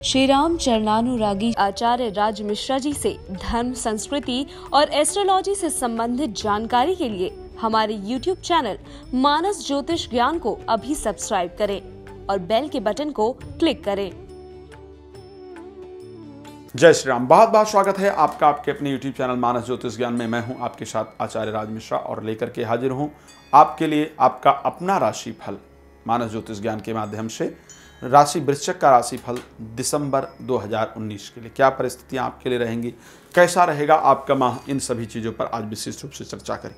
श्री राम चरणानुरागी आचार्य राज मिश्रा जी से धर्म, संस्कृति और एस्ट्रोलॉजी से संबंधित जानकारी के लिए हमारे YouTube चैनल मानस ज्योतिष ज्ञान को अभी सब्सक्राइब करें और बेल के बटन को क्लिक करें। जय श्री राम। बहुत बहुत स्वागत है आपका आपके अपने YouTube चैनल मानस ज्योतिष ज्ञान में। मैं हूं आपके साथ आचार्य राज मिश्रा और लेकर के हाजिर हूं आपके लिए आपका अपना राशि फल मानस ज्योतिष ज्ञान के माध्यम से। राशि वृश्चिक का राशि फल दिसंबर 2019 के लिए क्या परिस्थितियां आपके लिए रहेंगी, कैसा रहेगा आपका माह, इन सभी चीज़ों पर आज विशेष रूप से चर्चा करें।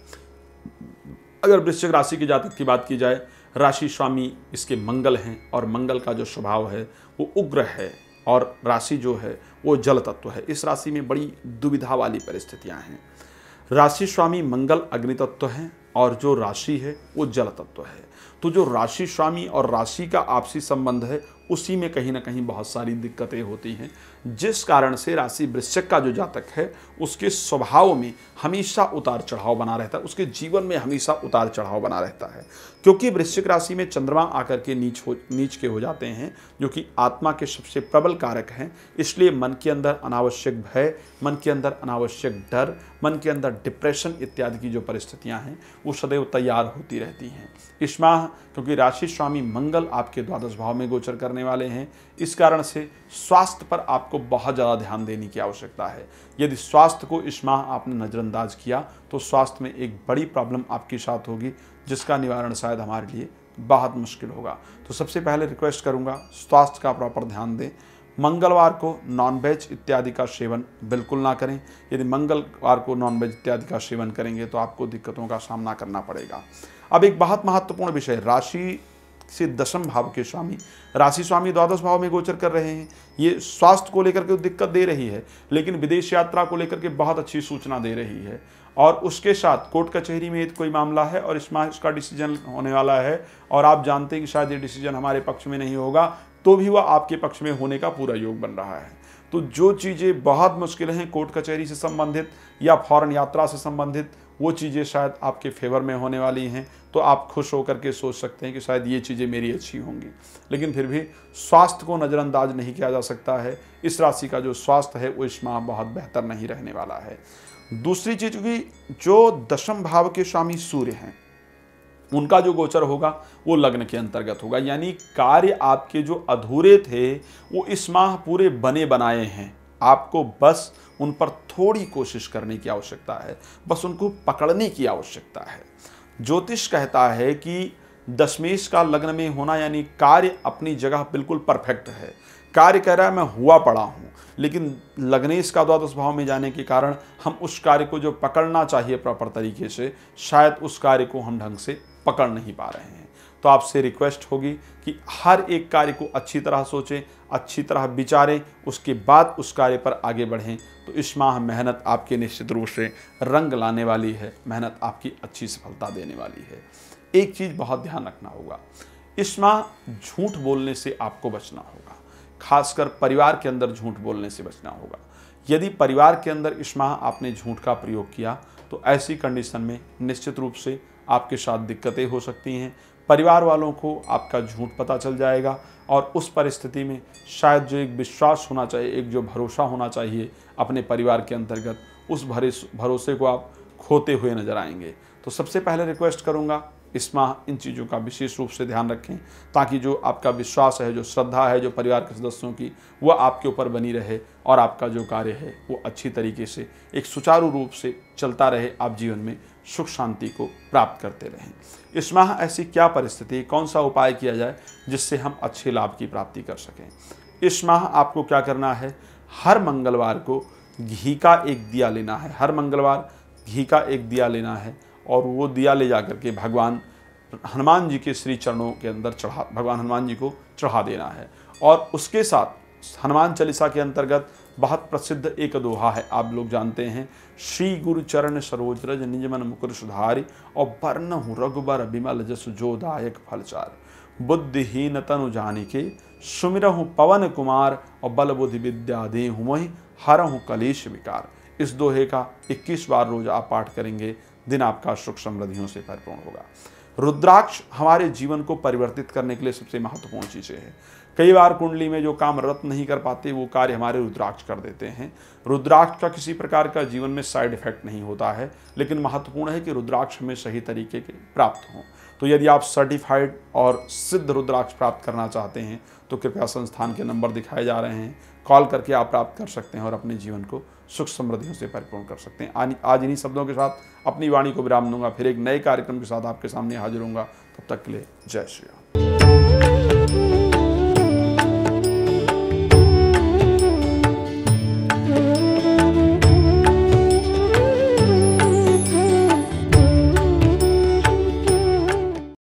अगर वृश्चिक राशि की जातक की बात की जाए, राशि स्वामी इसके मंगल हैं और मंगल का जो स्वभाव है वो उग्र है और राशि जो है वो जल तत्व है। इस राशि में बड़ी दुविधा वाली परिस्थितियां हैं। राशि स्वामी मंगल अग्नि तत्व है और जो राशि है वो जल तत्व है। तो जो राशि स्वामी और राशि का आपसी संबंध है उसी में कहीं ना कहीं बहुत सारी दिक्कतें होती हैं, जिस कारण से राशि वृश्चिक का जो जातक है उसके स्वभाव में हमेशा उतार चढ़ाव बना रहता है, उसके जीवन में हमेशा उतार चढ़ाव बना रहता है। क्योंकि वृश्चिक राशि में चंद्रमा आकर के नीच के हो जाते हैं, जो कि आत्मा के सबसे प्रबल कारक हैं। इसलिए मन के अंदर अनावश्यक भय, मन के अंदर अनावश्यक डर, मन के अंदर डिप्रेशन इत्यादि की जो परिस्थितियां हैं वो सदैव तैयार होती रहती हैं। इस माह क्योंकि राशि स्वामी मंगल आपके द्वादश भाव में गोचर करने वाले हैं, इस कारण से स्वास्थ्य पर आपको बहुत ज़्यादा ध्यान देने की आवश्यकता है। यदि स्वास्थ्य को इस माह आपने नज़रअंदाज किया तो स्वास्थ्य में एक बड़ी प्रॉब्लम आपके साथ होगी, जिसका निवारण शायद हमारे लिए बहुत मुश्किल होगा। तो सबसे पहले रिक्वेस्ट करूंगा, स्वास्थ्य का प्रॉपर ध्यान दें। मंगलवार को नॉनवेज इत्यादि का सेवन बिल्कुल ना करें। यदि मंगलवार को नॉनवेज इत्यादि का सेवन करेंगे तो आपको दिक्कतों का सामना करना पड़ेगा। अब एक बहुत महत्वपूर्ण विषय, राशि से दशम भाव के स्वामी, राशि स्वामी द्वादश भाव में गोचर कर रहे हैं। ये स्वास्थ्य को लेकर के दिक्कत दे रही है, लेकिन विदेश यात्रा को लेकर के बहुत अच्छी सूचना दे रही है। और उसके साथ कोर्ट कचहरी में कोई मामला है और इस माह इसका डिसीजन होने वाला है और आप जानते हैं कि शायद ये डिसीजन हमारे पक्ष में नहीं होगा, तो भी वह आपके पक्ष में होने का पूरा योग बन रहा है। तो जो चीज़ें बहुत मुश्किल हैं कोर्ट कचहरी से संबंधित या फॉरेन यात्रा से संबंधित, वो चीज़ें शायद आपके फेवर में होने वाली हैं। तो आप खुश होकर के सोच सकते हैं कि शायद ये चीज़ें मेरी अच्छी होंगी, लेकिन फिर भी स्वास्थ्य को नज़रअंदाज नहीं किया जा सकता है। इस राशि का जो स्वास्थ्य है वो इस माह बहुत बेहतर नहीं रहने वाला है। दूसरी चीज़ की, जो दशम भाव के स्वामी सूर्य हैं उनका जो गोचर होगा वो लग्न के अंतर्गत होगा, यानी कार्य आपके जो अधूरे थे वो इस माह पूरे बने बनाए हैं। आपको बस उन पर थोड़ी कोशिश करने की आवश्यकता है, बस उनको पकड़ने की आवश्यकता है। ज्योतिष कहता है कि दशमेश का लग्न में होना यानी कार्य अपनी जगह बिल्कुल परफेक्ट है। कार्य कह रहा है मैं हुआ पड़ा हूँ, लेकिन लग्नेश का द्वादश भाव में जाने के कारण हम उस कार्य को जो पकड़ना चाहिए प्रॉपर तरीके से, शायद उस कार्य को हम ढंग से पकड़ नहीं पा रहे हैं। तो आपसे रिक्वेस्ट होगी कि हर एक कार्य को अच्छी तरह सोचें, अच्छी तरह विचारें, उसके बाद उस कार्य पर आगे बढ़ें। तो इस माह मेहनत आपके निश्चित रूप से रंग लाने वाली है, मेहनत आपकी अच्छी सफलता देने वाली है। एक चीज़ बहुत ध्यान रखना होगा, इस माह झूठ बोलने से आपको बचना होगा, खासकर परिवार के अंदर झूठ बोलने से बचना होगा। यदि परिवार के अंदर इस माह आपने झूठ का प्रयोग किया तो ऐसी कंडीशन में निश्चित रूप से आपके साथ दिक्कतें हो सकती हैं। परिवार वालों को आपका झूठ पता चल जाएगा और उस परिस्थिति में शायद जो एक विश्वास होना चाहिए, एक जो भरोसा होना चाहिए अपने परिवार के अंतर्गत, उस भरोसे को आप खोते हुए नजर आएंगे। तो सबसे पहले रिक्वेस्ट करूंगा, इस माह इन चीज़ों का विशेष रूप से ध्यान रखें, ताकि जो आपका विश्वास है, जो श्रद्धा है, जो परिवार के सदस्यों की, वह आपके ऊपर बनी रहे और आपका जो कार्य है वो अच्छी तरीके से एक सुचारू रूप से चलता रहे, आप जीवन में सुख शांति को प्राप्त करते रहें। इस माह ऐसी क्या परिस्थिति, कौन सा उपाय किया जाए जिससे हम अच्छे लाभ की प्राप्ति कर सकें। इस माह आपको क्या करना है, हर मंगलवार को घी का एक दिया लेना है। हर मंगलवार घी का एक दिया लेना है और वो दिया ले जाकर के भगवान हनुमान जी के श्री चरणों के अंदर भगवान हनुमान जी को चढ़ा देना है। और उसके साथ हनुमान चालीसा के अंतर्गत बहुत प्रसिद्ध एक दोहा है, आप लोग जानते हैं, श्री गुरु चरण सरोज रज निज मन मुकुर सुधारि और बरनहु रघुबर बिमल जसु जो दायक फलचार। बुद्धिहीन तनु जानिके सुमिरहु पवन कुमार और बल बुद्धि विद्या देहु मोहि हरहु कलेश विकार। इस दोहे का 21 बार रोज आप पाठ करेंगे, दिन आपका सुख समृद्धियों से परिपूर्ण होगा। रुद्राक्ष हमारे जीवन को परिवर्तित करने के लिए सबसे महत्वपूर्ण चीज़ें हैं। कई बार कुंडली में जो काम रत नहीं कर पाते वो कार्य हमारे रुद्राक्ष कर देते हैं। रुद्राक्ष का किसी प्रकार का जीवन में साइड इफेक्ट नहीं होता है, लेकिन महत्वपूर्ण है कि रुद्राक्ष हमें सही तरीके के प्राप्त हों। तो यदि आप सर्टिफाइड और सिद्ध रुद्राक्ष प्राप्त करना चाहते हैं तो कृपया संस्थान के नंबर दिखाए जा रहे हैं, कॉल करके आप प्राप्त कर सकते हैं और अपने जीवन को सुख समृद्धियों से परिपूर्ण कर सकते हैं। आज इन्हीं शब्दों के साथ अपनी वाणी को विराम दूंगा, फिर एक नए कार्यक्रम के साथ आपके सामने हाजिर होऊंगा। तब तक के लिए जय श्री राम।